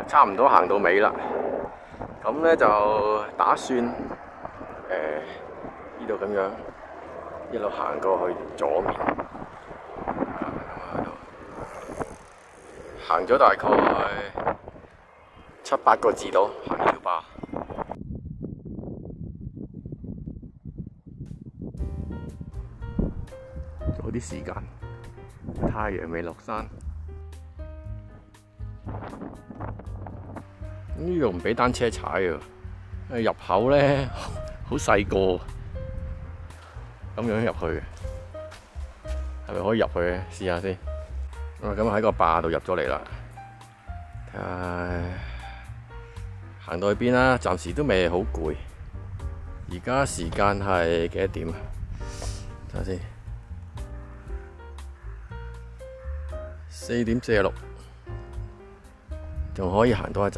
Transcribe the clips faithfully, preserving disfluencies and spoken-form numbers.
差唔多行到尾啦。咁咧就打算誒呢度咁樣一路行過去左面，行咗大概七八個字度，行呢條壩。仲有啲時間，太陽未落山。呢度唔俾單車踩啊！入口咧好細個，咁樣入去，係咪可以入去咧？試下先。啊，咁喺個壩度入咗嚟啦。睇下行到去邊啦？暫時都未好攰。而家時間係幾多點啊？睇下先，四點四十六，仲可以行多一陣。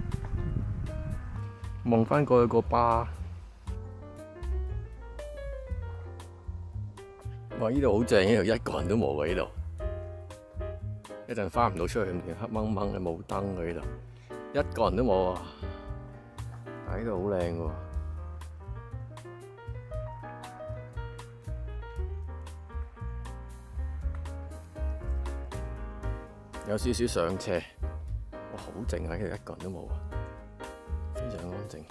望返過去個壩，哇！呢度好正，呢度一個人都冇喎，呢度一陣返唔到出去，咁黑掹掹嘅冇燈嘅呢度，一個人都冇啊！但係呢度好靚喎，有少少上斜，哇！好靜啊，呢度一個人都冇啊！非常安靜，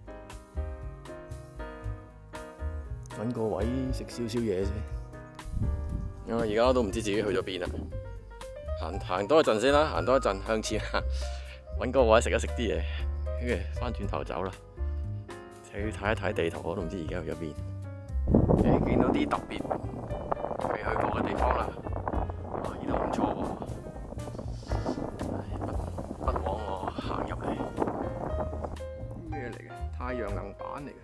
揾個位食少少嘢先。因為而家都唔知自己去咗邊啦，行行多一陣先啦，行多一陣向前行，揾個位食一食啲嘢，跟住翻轉頭走啦。去睇一睇地圖，我都唔知而家去咗邊。誒，見到啲特別未去過嘅地方啦，哇！呢度唔錯喎，不不枉我行入嚟。咩嚟嘅？太陽能板嚟嘅。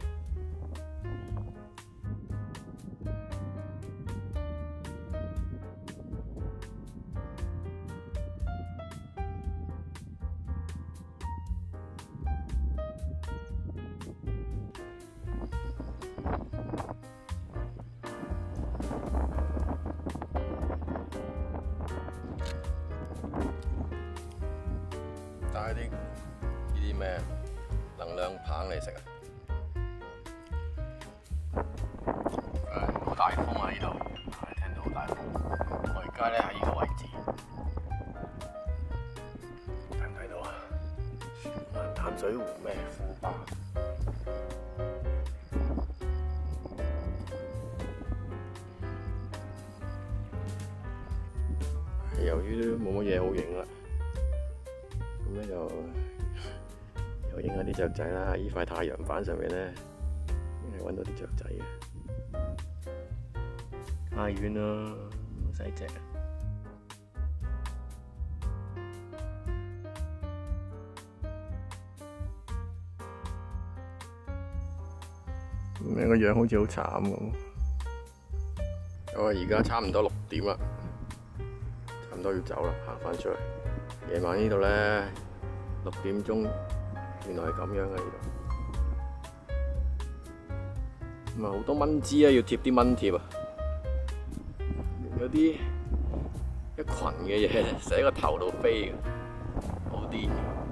帶啲呢啲咩能量棒嚟食啊！誒，好大風啊！呢度，聽到好大風。我而家咧喺呢個位置，睇唔睇到啊？淡水湖咩湖壩？由於都冇乜嘢好影啦。咁咧就又影下啲雀仔啦，喺呢塊太陽板上面咧，應該揾到啲雀仔嘅。太遠啦，好細隻。咁樣個樣好似好慘咁。我而家差唔多六點啦，差唔多要走啦，行翻出去。夜晚呢度咧，六點鐘原來係咁樣嘅呢度，咁啊好多蚊滋啊，要貼啲蚊貼啊，有啲一群嘅嘢，成喺個頭度飛嘅，好癲。